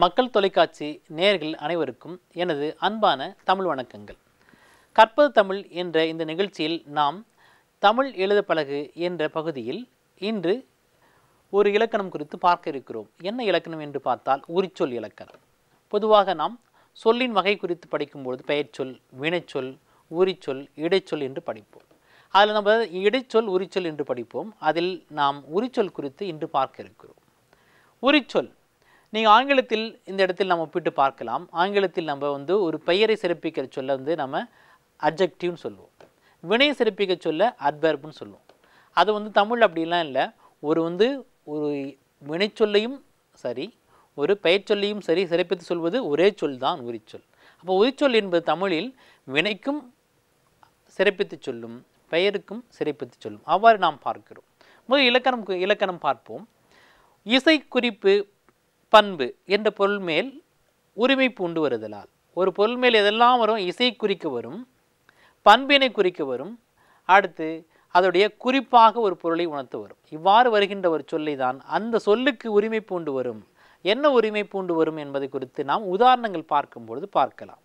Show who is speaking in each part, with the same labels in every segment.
Speaker 1: மக்கள் தொலைக்காட்சி நேயர்கள் அனைவருக்கும் எனது அன்பான தமிழ் வணக்கங்கள். கற்பது தமிழ் என்ற இந்த நிகழ்ச்சியில் நாம் தமிழ் எழுத பழகு என்ற பகுதியில் இன்று ஒரு இலக்கணம் குறித்து பார்க்க இருக்கிறோம். என்ன இலக்கணம் என்று பார்த்தால் உரிச்சொல் இலக்கணம். பொதுவாக நாம் சொல்லின் வகை குறித்து படிக்கும்போது பெயர்ச்சொல், வினைச்சொல், உரிச்சொல், இடைச்சொல் என்று படிப்போம். அதில் நம்ம இடைச்சொல், உரிச்சொல் என்று படிப்போம். அதில் நாம் உரிச்சொல் குறித்து இன்று பார்க்க இருக்கிறோம். உரிச்சொல் நீங்கள் ஆங்கிலத்தில் இந்த இடத்தில் நம்ம ஒப்பிட்டு பார்க்கலாம். ஆங்கிலத்தில் நம்ம ஒரு பெயரை சிறப்பிக்கிற சொல்ல நம்ம அட்ஜெக்டிவ்னு சொல்லுவோம். வினையை சிறப்பிக்க சொல்ல அட்வெர்ப்னு சொல்லுவோம். அது தமிழ் அப்படிலாம் இல்லை. ஒரு வினைச்சொல்லையும் சரி, ஒரு பெயர் சொல்லையும் சரி சிறப்பித்து சொல்வது ஒரே சொல் தான் உரிச்சொல். அப்போ உரிச்சொல் என்பது தமிழில் வினைக்கும் சிறப்பித்து சொல்லும், பெயருக்கும் சிறப்பித்து சொல்லும். அவ்வாறு நாம் பார்க்கிறோம். முதல் இலக்கணம் பார்ப்போம். இசை குறிப்பு பண்பு என்ற பொருள் மேல் உரிமை பூண்டு வருதலால். ஒரு பொருள் மேல் எதெல்லாம் வரும்? இசை குறிக்க வரும், பண்பினை குறிக்க வரும், அடுத்து அதோடைய குறிப்பாக ஒரு பொருளை உணர்த்த வரும். இவ்வாறு வருகின்ற ஒரு சொல்லை தான் அந்த சொல்லுக்கு உரிமை பூண்டு வரும். என்ன உரிமை பூண்டு வரும் என்பதை குறித்து நாம் உதாரணங்கள் பார்க்கும்பொழுது பார்க்கலாம்.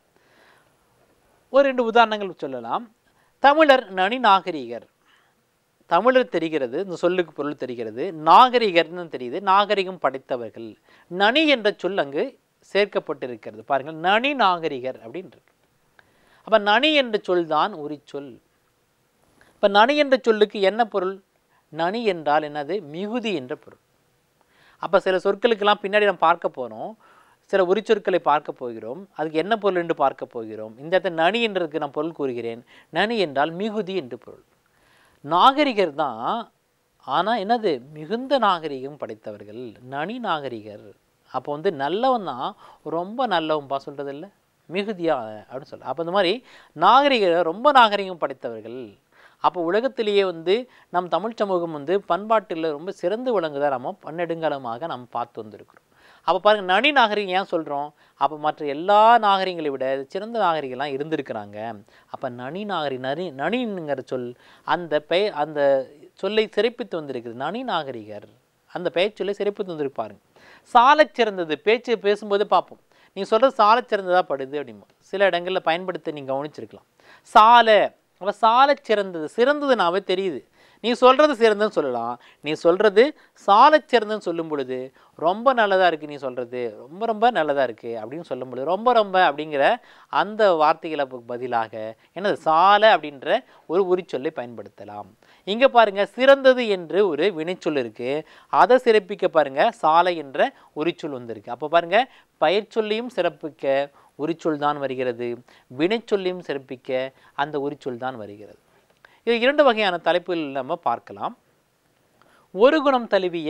Speaker 1: ஒரு 2 உதாரணங்கள் சொல்லலாம். தமிழர் நனி நாகரிகர். தமிழர் தெரிகிறது, இந்த சொல்லுக்கு பொருள் தெரிகிறது. நாகரிகர்னு தெரியுது, நாகரிகம் படைத்தவர்கள். நனி என்ற சொல் அங்கு சேர்க்கப்பட்டிருக்கிறது. பாருங்கள், நனி நாகரிகர் அப்படின்னு இருக்கு. அப்போ நனி என்ற சொல் தான் உரிச்சொல். இப்போ நனி என்ற சொல்லுக்கு என்ன பொருள்? நனி என்றால் என்னது? மிகுதி என்ற பொருள். அப்போ சில சொற்களுக்கெல்லாம் பின்னாடி நம்ம பார்க்க போகிறோம். சில உரிச்சொற்களை பார்க்க போகிறோம். அதுக்கு என்ன பொருள் என்று பார்க்க போகிறோம். இந்த இடத்துல நனி என்றதுக்கு நான் பொருள் கூறுகிறேன். நனி என்றால் மிகுதி என்று பொருள். நாகரிகர் தான், ஆனால் என்னது? மிகுந்த நாகரிகம் படைத்தவர்கள், நனி நாகரிகர். அப்போ நல்லவன் தான், ரொம்ப நல்லவன்பா சொல்கிறது இல்லை, மிகுதியா அப்படின்னு சொல்ல. அப்போ இந்த மாதிரி நாகரிகர், ரொம்ப நாகரிகம் படைத்தவர்கள். அப்போ உலகத்திலேயே நம் தமிழ் சமூகம் பண்பாட்டில் ரொம்ப சிறந்து விளங்குதான் நம்ம பன்னெடுங்காலமாக நம்ம பார்த்து வந்திருக்கிறோம். அப்போ பாருங்கள், நனி நாகரிகம் ஏன் சொல்கிறோம்? அப்போ மற்ற எல்லா நாகரிகங்களை விட சிறந்த நாகரிகம்லாம் இருந்திருக்கிறாங்க. அப்போ நனி நனிங்கிற சொல் அந்த சொல்லை சிறப்பித்து வந்திருக்குது. நனி நாகரிகர் அந்த பெயர் சொல்லை சிறப்பித்து வந்திருப்பாருங்க. சாலச் சிறந்தது, பேசும்போது பார்ப்போம். நீங்கள் சொல்கிறது சாலச் சிறந்ததாக படுது அப்படிமா சில இடங்களில் பயன்படுத்த நீங்கள் கவனிச்சிருக்கலாம். சாலை, அப்போ சாலச் சிறந்தது, சிறந்ததுனாவே தெரியுது. நீ சொல்கிறது சிறந்தன்னு சொல்லலாம். நீ சொல்கிறது சாலச் சிறந்தன்னு சொல்லும் பொழுது ரொம்ப நல்லதாக இருக்குது, நீ சொல்கிறது ரொம்ப ரொம்ப நல்லதாக இருக்குது அப்படின்னு சொல்லும் பொழுது ரொம்ப ரொம்ப அப்படிங்கிற அந்த வார்த்தைகளை பதிலாக என்னது? சாலை அப்படின்ற ஒரு உரிச்சொல்லை பயன்படுத்தலாம். இங்கே பாருங்கள், சிறந்தது என்று ஒரு வினைச்சொல் இருக்குது. அதை சிறப்பிக்க பாருங்கள், சாலை என்ற உரிச்சொல் வந்திருக்கு. அப்போ பாருங்கள், பெயர் சொல்லையும் சிறப்பிக்க உரிச்சொல் தான் வருகிறது, வினைச்சொல்லையும் சிறப்பிக்க அந்த உரிச்சொல் தான் வருகிறது. இது 2 வகையான தலைப்புகள் நம்ம பார்க்கலாம். ஒரு குணம் தழுவிய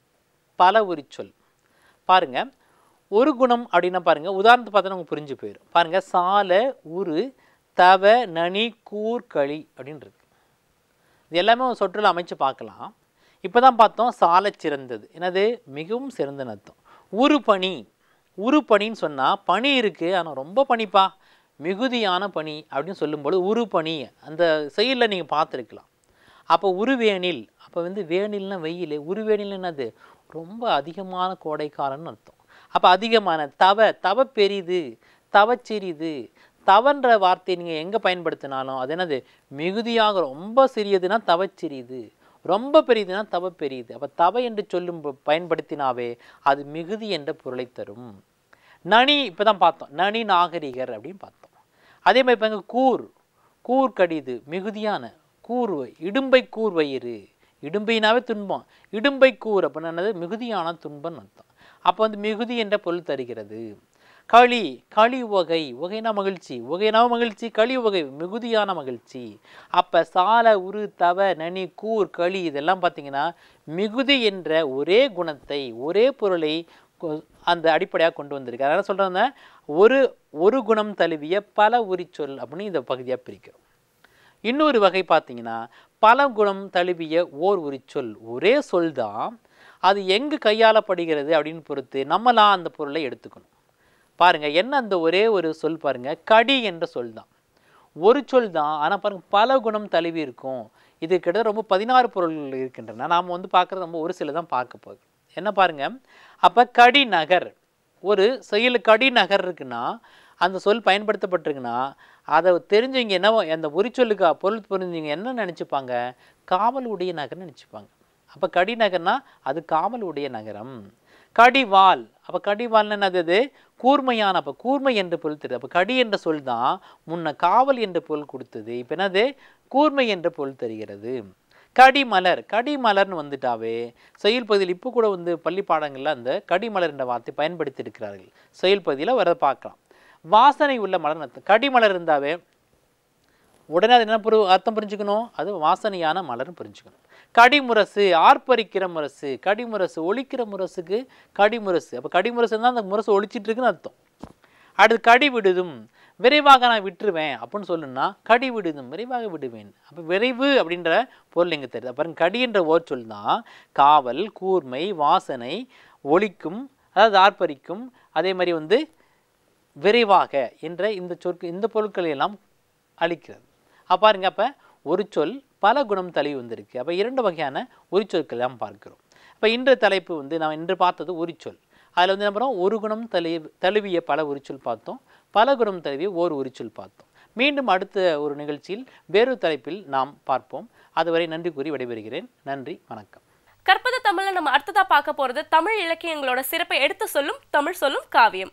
Speaker 1: பல உரிச்சொல். பாருங்க, ஒரு குணம் அப்படின்னா பாருங்க, உதாரணத்துக்கு பார்த்தா நமக்கு புரிஞ்சு போயிடும். பாருங்க, சால, உரு, தவ, நனி, கூர், களி அப்படின்னு இருக்கு. இது எல்லாமே சொற்றொடர் அமைச்சு பார்க்கலாம். இப்போதான் பார்த்தோம் சால சிறந்தது, என்னது? மிகவும் சிறந்த அர்த்தம். உரு பணி, உரு பணின்னு சொன்னால் பனி இருக்குது, ஆனால் ரொம்ப பனிப்பா, மிகுதியான பனி அப்படின்னு சொல்லும்போது உரு பனி அந்த செயலில் நீங்கள் பார்த்துருக்கலாம். அப்போ உருவேனில், அப்போ வேனில்னா வெயில், உருவேனில் என்னது? ரொம்ப அதிகமான கோடைக்காலன்னு அர்த்தம். அப்போ அதிகமான. தவ பெரிது, தவச்சிறிது. தவன்ற வார்த்தையை நீங்கள் எங்கே பயன்படுத்தினாலும் அது என்னது? மிகுதியாக. ரொம்ப சிறியதுன்னா தவச்சிறிது, ரொம்ப பெரியதுன்னா தவ பெரியது. அப்போ தவ என்று சொல்லும் பயன்படுத்தினாவே அது மிகுதி என்ற பொருளை தரும். நனி இப்போ தான் பார்த்தோம், நனி நாகரிகர் அப்படின்னு பார்த்தோம். அதே மாதிரி இப்போ கூர், கூர் கடிது, மிகுதியான. கூர், இடும்பை கூர் வயிறு, இடும்பைனாவே துன்பம், இடும்பை கூர் அப்படின்னா என்னது? மிகுதியான துன்பம் அர்த்தம். அப்போ மிகுதி என்ற பொருள் தருகிறது. களி, களி உவகை, உகைனா மகிழ்ச்சி, உகைனா மகிழ்ச்சி, களி உவகை மிகுதியான மகிழ்ச்சி. அப்போ சால, உரு, தவ, நனி, கூர், களி இதெல்லாம் பார்த்தீங்கன்னா மிகுதி என்ற ஒரே குணத்தை, ஒரே பொருளை அந்த அடிப்படையாக கொண்டு வந்திருக்கு. அதனால் சொல்கிறாங்க, ஒரு குணம் தழுவிய பல உரிச்சொல் அப்படின்னு இந்த பகுதியாக பிரிக்கிறோம். இன்னொரு வகை பார்த்தீங்கன்னா பல குணம் தழுவிய ஓர் உரிச்சொல். ஒரே சொல் தான், அது எங்கு கையாளப்படுகிறது அப்படின்னு பொறுத்து நம்மளாம் அந்த பொருளை எடுத்துக்கணும். பாருங்கள், என்ன அந்த ஒரே ஒரு சொல்? பாருங்கள், கடி என்ற சொல் தான், ஒரு சொல் தான், ஆனால் பாருங்கள் பல குணம் தழுவி இருக்கும். இது கிட்டத்தட்ட ரொம்ப 16 பொருள்கள் இருக்கின்றன. நாம் பார்க்குறது நம்ம ஒரு சில தான் பார்க்க போகிறோம். என்ன பாருங்கள், அப்போ கடி நகர் ஒரு செயலுக்கு அடிநகர் இருக்குன்னா, அந்த சொல் பயன்படுத்தப்பட்டிருக்குன்னா, அதை தெரிஞ்சவங்க என்னவோ அந்த உரிச்சொல்லுக்கு பொருள் புரிஞ்சவங்க என்ன நினச்சிப்பாங்க? காவல் உடைய நகர்னு நினச்சிப்பாங்க. அப்போ கடிநகர்னா அது காவல் உடைய நகரம். கடிவாள், அப்போ கடிவாள்னு என்னது? அது கூர்மையான, அப்போ கூர்மை என்று பொருள் தருது. அப்போ கடி என்ற சொல் தான் முன்ன காவல் என்ற பொருள் கொடுத்தது, இப்போ என்னது? கூர்மை என்ற பொருள் தருகிறது. கடிமலர், கடிமலர்னு வந்துட்டாவே செயல் பகுதியில் இப்போ கூட பள்ளி பாடங்களில் அந்த கடிமலர் என்ற வார்த்தை பயன்படுத்தி இருக்கிறார்கள். செயல் பகுதியில் வர பார்க்கலாம். வாசனை உள்ள மலர் அர்த்தம். கடிமலர் இருந்தாவே உடனே அது என்ன அர்த்தம் புரிஞ்சுக்கணும்? அது வாசனையான மலர்னு புரிஞ்சுக்கணும். கடிமுரசு, ஆர்ப்பரிக்கிற முரசு, கடிமுரசு, ஒழிக்கிற முரசுக்கு கடிமுரசு. அப்போ கடிமுரசு தான் அந்த முரசு ஒழிச்சிட்டு இருக்குன்னு அர்த்தம். அடுத்து கடி விடுதும், விரைவாக நான் விட்டுருவேன் அப்படின்னு சொல்லுன்னா கடி விடுதும், விரைவாக விடுவேன். அப்போ விரைவு அப்படின்ற பொருள் எங்கே தெரியுது? பாருங்க, கடி என்ற ஓர் சொல் தான் காவல், கூர்மை, வாசனை, ஒழிக்கும், அதாவது ஆர்ப்பரிக்கும், அதே மாதிரி விரைவாக என்ற இந்த பொருட்களை எல்லாம் அளிக்கிறது. பாருங்க, அப்போ ஒரு சொல் பல குணம் தழுவி வந்திருக்கு. அப்போ 2 வகையான உரிச்சொற்கள் எல்லாம் பார்க்கிறோம். அப்போ இன்றைய தலைப்பு நாம் இன்று பார்த்தது உரிச்சொல். அதில் என்ன பண்ணுறோம்? ஒரு குணம் தழுவிய பல உரிச்சொல் பார்த்தோம், பல குணம் தழுவிய ஓர் உரிச்சொல் பார்த்தோம். மீண்டும் அடுத்த ஒரு நிகழ்ச்சியில் வேறு தலைப்பில் நாம் பார்ப்போம். அதுவரை நன்றி கூறி விடைபெறுகிறேன். நன்றி, வணக்கம்.
Speaker 2: கற்பது தமிழ்ல நம்ம அடுத்ததா பார்க்க போறது தமிழ் இலக்கியங்களோட சிறப்பை எடுத்து சொல்லும் தமிழ் சொல்லும் காவியம்.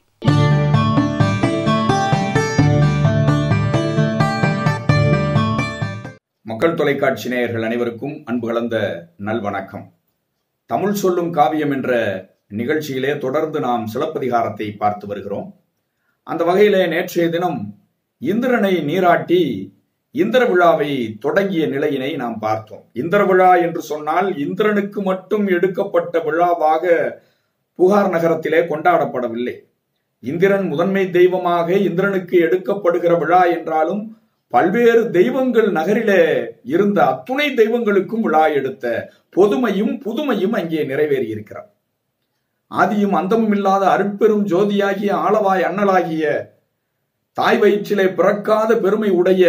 Speaker 3: மக்கள் தொலைக்காட்சி நேயர்கள் அனைவருக்கும் அன்பு கலந்த நல்வணக்கம். தமிழ் சொல்லும் காவியம் என்ற நிகழ்ச்சியிலே தொடர்ந்து நாம் சிலப்பதிகாரத்தை பார்த்து வருகிறோம். அந்த வகையிலே நேற்றைய தினம் இந்திரனை நீராட்டி இந்திர விழாவை தொடங்கிய நிலையினை நாம் பார்த்தோம். இந்திர விழா என்று சொன்னால் இந்திரனுக்கு மட்டும் எடுக்கப்பட்ட விழாவாக புகார் நகரத்திலே கொண்டாடப்படவில்லை. இந்திரன் முதன்மை தெய்வமாக இந்திரனுக்கு எடுக்கப்படுகிற விழா என்றாலும் பல்வேறு தெய்வங்கள் நகரிலே இருந்த அத்துணை தெய்வங்களுக்கும் விழா எடுத்த பொதுமையும் புதுமையும் அங்கே நிறைவேறி இருக்கிறார். ஆதியும் அந்தமும் இல்லாத அருட்பெரும் ஜோதியாகிய ஆளவாய் அண்ணலாகிய தாய் வயிற்றிலே பிறக்காத பெருமை உடைய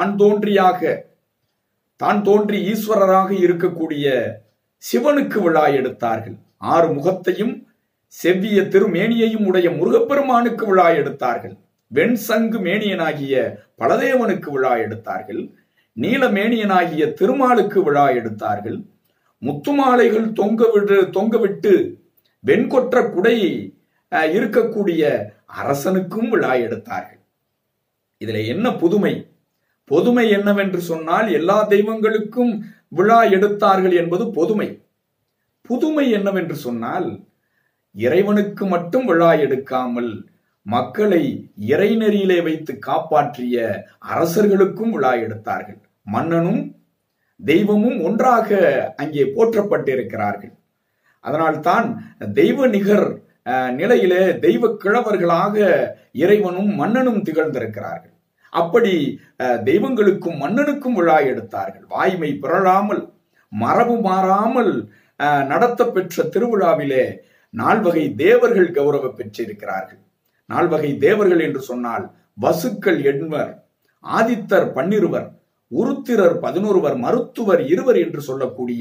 Speaker 3: தான் தோன்றி ஈஸ்வரராக இருக்கக்கூடிய சிவனுக்கு விழா எடுத்தார்கள். 6 முகத்தையும் செவ்விய திருமேனியையும் உடைய முருகப்பெருமானுக்கு விழா எடுத்தார்கள். வெண் சங்கு மேனியனாகிய பலதேவனுக்கு விழா எடுத்தார்கள். நீலமேனியனாகிய திருமாலுக்கு விழா எடுத்தார்கள். முத்துமாலைகள் தொங்கவிட்டு வெண்கொற்ற குடை இருக்கக்கூடிய அரசனுக்கும் விழா எடுத்தார்கள். இதுல என்ன புதுமை? பொதுமை என்னவென்று சொன்னால் எல்லா தெய்வங்களுக்கும் விழா எடுத்தார்கள் என்பது பொதுமை. புதுமை என்னவென்று சொன்னால் இறைவனுக்கு மட்டும் விழா எடுக்காமல் மக்களை இறைநெறியிலே வைத்து காப்பாற்றிய அரசர்களுக்கும் விழா எடுத்தார்கள். மன்னனும் தெய்வமும் ஒன்றாக அங்கே போற்றப்பட்டிருக்கிறார்கள். அதனால்தான் தெய்வ நிகர் நிலையிலே தெய்வ கிழவர்களாக இறைவனும் மன்னனும் திகழ்ந்திருக்கிறார்கள். அப்படி தெய்வங்களுக்கும் மன்னனுக்கும் விழா எடுத்தார்கள். வாய்மை பிறழாமல் மரபு மாறாமல் நடத்த பெற்ற திருவிழாவிலே 4 வகை தேவர்கள் கௌரவ பெற்றிருக்கிறார்கள். 4 வகை தேவர்கள் என்று சொன்னால் வசுக்கள் 8, ஆதித்தர் 12, உருத்திரர் 11, மருத்துவர் 2 என்று சொல்லக்கூடிய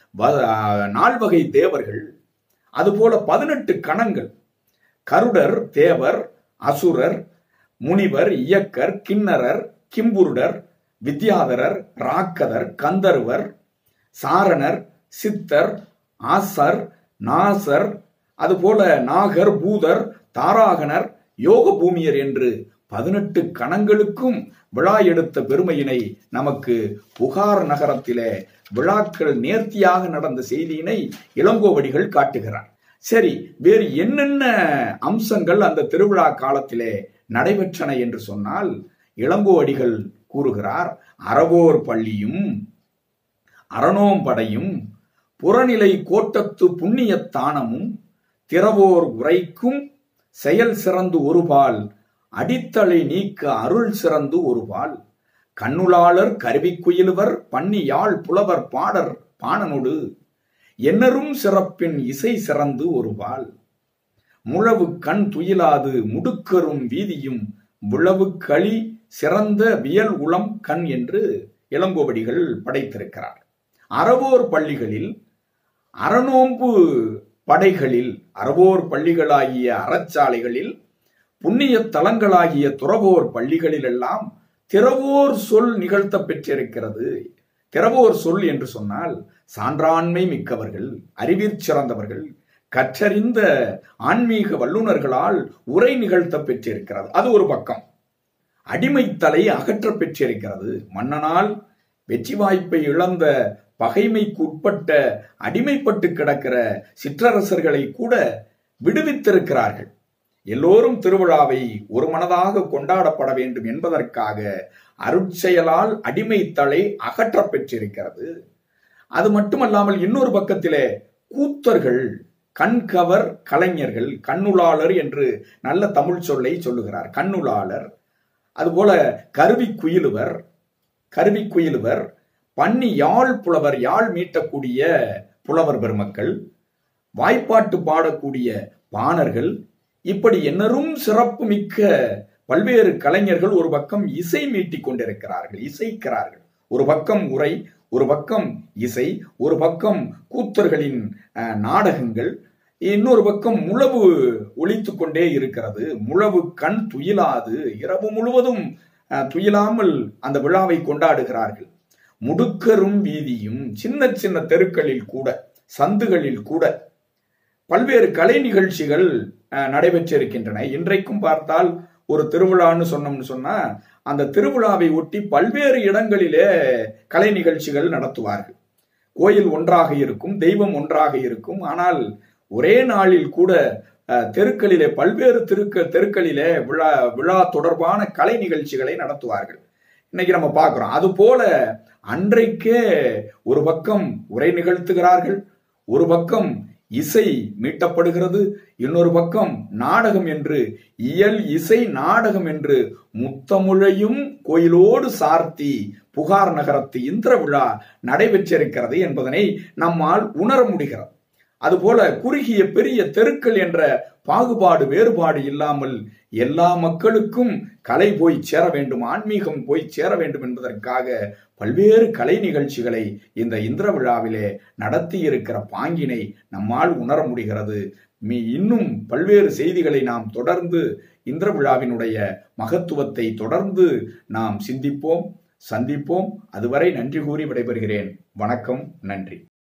Speaker 3: 4 வகை தேவர்கள். அதுபோல 18 கணங்கள், கருடர், தேவர், அசுரர், முனிவர், இயக்கர், கிண்ணரர், கிம்புருடர், வித்யாதரர், ராக்கதர், கந்தர்வர், சாரணர், சித்தர், ஆசர், நாசர், அதுபோல நாகர், பூதர், தாராகணர், யோக பூமியர் என்று 18 கணங்களுக்கும் விழா எடுத்த பெருமையினை நமக்கு புகார் நகரத்திலே விழாக்கள் நேர்த்தியாக நடந்த செய்தியினை இளங்கோவடிகள் காட்டுகிறார். சரி, வேறு என்னென்ன அம்சங்கள் அந்த திருவிழா காலத்திலே நடைபெற்றன என்று சொன்னால் இளங்கோவடிகள் கூறுகிறார். அறவோர் பள்ளியும் அரணோம்படையும் புறநிலை கோட்டத்து புண்ணியத்தானமும் திறவோர் உரைக்கும் செயல் சிறந்து ஒருபால் அடித்தளை நீக்க அருள் சிறந்து ஒருபால் கண்ணுளாளர் கருவிக்குயிலுவர் பண்ணி யாழ் புலவர் பாடர் பாணனொடு என்னரும் சிறப்பின் இசை சிறந்து ஒருபால் முழவு கண் துயிலாது முடுக்கரும் வீதியும் விளவு களி சிறந்த வியல் உளம் கண் என்று இளங்கோவடிகள் படைத்திருக்கிறார். அறவோர் பள்ளிகளில் அறநோன்பு படைகளில், அறவோர் பள்ளிகளாகிய அறச்சாலைகளில், புண்ணிய தலங்களாகிய துறவோர் பள்ளிகளில் எல்லாம் திறவோர் சொல் நிகழ்த்த பெற்றிருக்கிறது. திறவோர் சொல் என்று சொன்னால் சான்றாண்மை மிக்கவர்கள், அறிவிற் சிறந்தவர்கள், கற்றறிந்த ஆன்மீக வல்லுநர்களால் உரை நிகழ்த்த பெற்றிருக்கிறது. அது ஒரு பக்கம். அடிமைத்தலை அகற்ற பெற்றிருக்கிறது. மன்னனால் வெற்றி வாய்ப்பை இழந்த, பகைமைக்கு உட்பட்ட, அடிமைப்பட்டு கிடக்கிற சிற்றரசர்களை கூட விடுவித்திருக்கிறார்கள். எல்லோரும் திருவிழாவை ஒரு மனதாக கொண்டாடப்பட வேண்டும் என்பதற்காக அருட்செயலால் அடிமைத்தலை அகற்ற பெற்றிருக்கிறது. அது மட்டுமல்லாமல் இன்னொரு பக்கத்திலே கூத்தர்கள், கண்கவர் கலைஞர்கள், கண்ணுளாளர் என்று நல்ல தமிழ் சொல்லை சொல்லுகிறார். கண்ணுளாளர், அதுபோல கருவிக்குயிலுவர், பன்னி யாழ் புலவர், யாழ் மீட்டக்கூடிய புலவர் பெருமக்கள், வாய்ப்பாட்டு பாடக்கூடிய பாணர்கள், இப்படி என்னரும் சிறப்பு மிக்க பல்வேறு கலைஞர்கள் ஒரு பக்கம் இசை மீட்டிக் கொண்டிருக்கிறார்கள், இசைக்கிறார்கள். ஒரு பக்கம் உரை, ஒரு பக்கம் இசை, ஒரு பக்கம் கூத்தர்களின் நாடகங்கள், இன்னொரு பக்கம் முழவு ஒலித்து கொண்டே இருக்கிறது. முழவு கண் துயிலாது இரவு முழுவதும் துயிலாமல் அந்த விழாவை கொண்டாடுகிறார்கள். முடுக்கரும் வீதியும், சின்ன சின்ன தெருக்களில் கூட, சந்துகளில் கூட பல்வேறு கலை நிகழ்ச்சிகள் நடைபெற்றிருக்கின்றன. இன்றைக்கும் பார்த்தால் ஒரு திருவிழான்னு சொன்னோம்னு சொன்னா அந்த திருவிழாவை ஒட்டி பல்வேறு இடங்களிலே கலை நிகழ்ச்சிகள் நடத்துவார்கள். கோயில் ஒன்றாக இருக்கும், தெய்வம் ஒன்றாக இருக்கும். ஆனால் ஒரே நாளில் கூட தெருக்களிலே, பல்வேறு தெருக்களிலே விழா தொடர்பான கலை நிகழ்ச்சிகளை நடத்துவார்கள். இன்னைக்கு நம்ம பார்க்கிறோம். அது போல அன்றைக்கே ஒரு பக்கம் உரை நிகழ்த்துகிறார்கள், ஒரு பக்கம் இசை மீட்டப்படுகிறது, இன்னொரு பக்கம் நாடகம் என்று, இயல் இசை நாடகம் என்று முத்தமிழையும் கோயிலோடு சார்த்தி புகார் நகரத்து இந்திர விழா நடைபெற்றிருக்கிறது என்பதனை நம்மால் உணர முடிகிறது. அதுபோல குறுகிய பெரிய தெருக்கள் என்ற பாகுபாடு, வேறுபாடு இல்லாமல் எல்லா மக்களுக்கும் கலை போய் சேர வேண்டும், ஆன்மீகம் போய் சேர வேண்டும் என்பதற்காக பல்வேறு கலை நிகழ்ச்சிகளை இந்த இந்திர விழாவிலே நடத்தி இருக்கிற பாங்கினை நம்மால் உணர முடிகிறது. இன்னும் பல்வேறு செய்திகளை நாம் தொடர்ந்து இந்திர விழாவினுடைய மகத்துவத்தை தொடர்ந்து நாம் சிந்திப்போம், சந்திப்போம். அதுவரை நன்றி கூறி விடைபெறுகிறேன். வணக்கம், நன்றி.